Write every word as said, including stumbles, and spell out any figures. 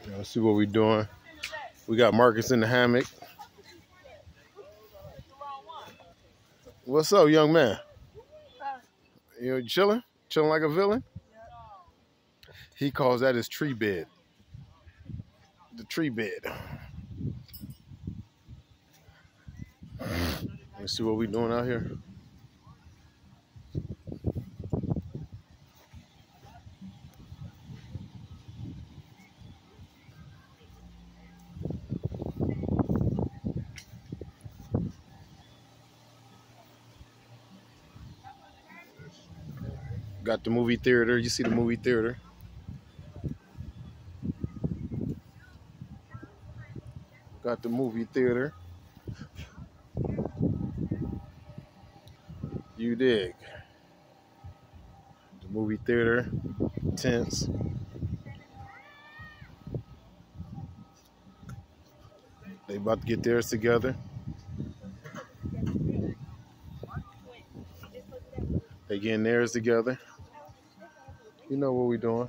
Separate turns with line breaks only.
Let's see what we're doing. We got Marcus in the hammock. What's up, young man? You chilling? Chilling like a villain? He calls that his tree bed. The tree bed. Let's see what we're doing out here. Got the movie theater. You see the movie theater. Got the movie theater. You dig. The movie theater. Tents. They about to get theirs together. They getting theirs together. You know what we doing.